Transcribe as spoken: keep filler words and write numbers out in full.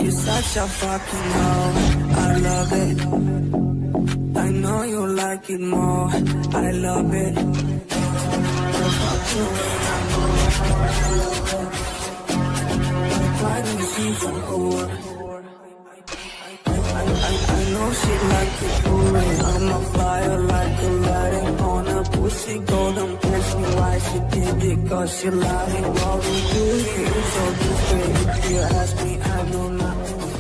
such a fucking hoe, I love it. I know you like it more, I love it. Why do you see from over? I, I, I know she like it for me. I'm a fire like a lighting on a pussy golden pussy. Why she did it? Cause she lying. What we do here is so discreet. If you ask me, I do not